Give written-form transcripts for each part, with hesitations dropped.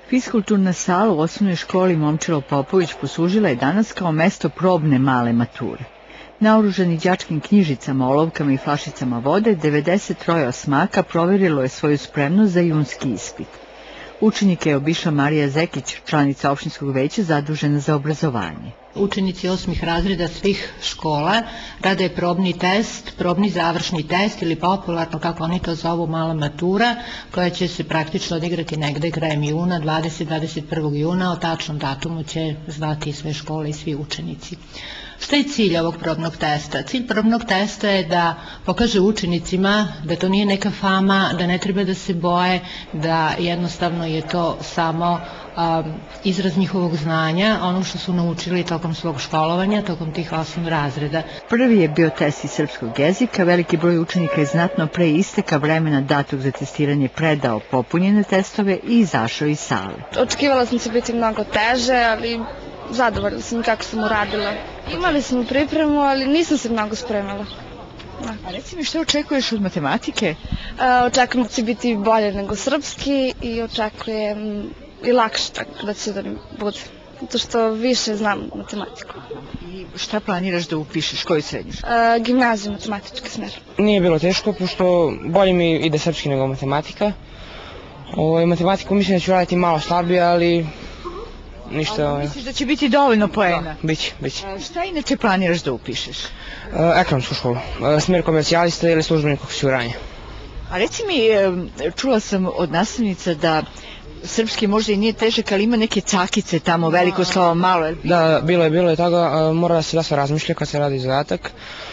Fiskulturna sala u osnovnoj školi Momčilo Popović poslužila je danas kao mesto probne male mature. Naoružani đačkim knjižicama, olovkama i flašicama vode, 93 osmaka proverilo je svoju spremnost za junski ispit. Učenike je obišla Marija Zekić, članica opštinskog veća zadužena za obrazovanje. Učenici 8. razreda svih škola rade probni test, probni završni test ili popularno, kako oni to zovu, mala matura, koja će se praktično odigrati negde krajem juna, 20-21. juna, o tačnom datumu će znati sve škole i svi učenici. Šta je cilj ovog probnog testa? Cilj probnog testa je da pokaže učenicima da to nije neka fama, da ne treba da se boje, da jednostavno je to samo izraz njihovog znanja, ono što su naučili tokom svog školovanja, tokom tih 8 razreda. Prvi je bio test iz srpskog jezika, veliki broj učenika je znatno pre isteka vremena datog za testiranje predao popunjene testove i izašao iz sale. Očekivala sam će biti mnogo teže, ali zadovoljna sam kako sam uradila. Imali smo pripremu, ali nisam se mnogo spremala. A reci mi, što očekuješ od matematike? Očekujem da će biti bolje nego srpski i očekujem i lakše tako da će da mi bude. Zato što više znam matematiku. I šta planiraš da upišeš? Koju srednju? Gimnaziju, matematički smer. Nije bilo teško, pošto bolje mi ide srpski nego matematika. Matematiku mislim da ću raditi malo slabije, ali ništa. Ali misliš da će biti dovoljno poena? Da, biće. Šta inače planiraš da upišeš? Ekonomsku školu, smjer komercijalista ili službenik osiguranja. A reci mi, čula sam od nastavnica da srpski možda i nije težak, ali ima neke cakice tamo, veliko slovo, malo. Da, bilo je toga, mora da se dosta razmišlja kad se radi zadatak,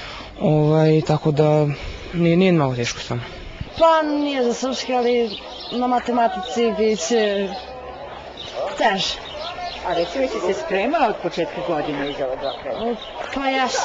tako da nije mnogo teško samo. Plan nije za srpski, ali na matematici biće teže. A reci mi, si se spremala od početka godine za ova dva predmeta? Pa jes.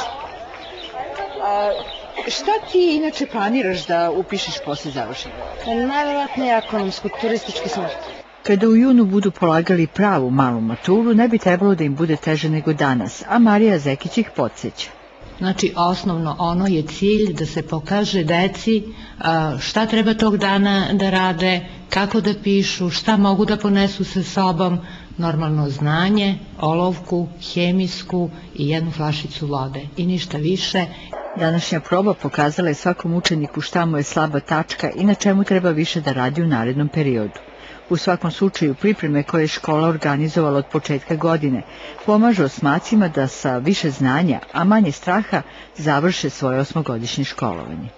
Šta ti inače planiraš da upišeš posle završenja? Najverovatnije ekonomsku, turistički smer. Kada u junu budu polagali pravu malu maturu, ne bi trebalo da im bude teže nego danas, a Marija Zekić ih podsjeća. Znači, osnovno ono je cilj da se pokaže deci šta treba tog dana da rade, kako da pišu, šta mogu da ponesu sa sobom, normalno znanje, olovku, hemijsku i jednu flašicu vode i ništa više. Današnja proba pokazala je svakom učeniku šta mu je slaba tačka i na čemu treba više da radi u narednom periodu. U svakom slučaju pripreme koje je škola organizovala od početka godine pomažu osmacima da sa više znanja, a manje straha, završe svoje 8-godišnje školovanje.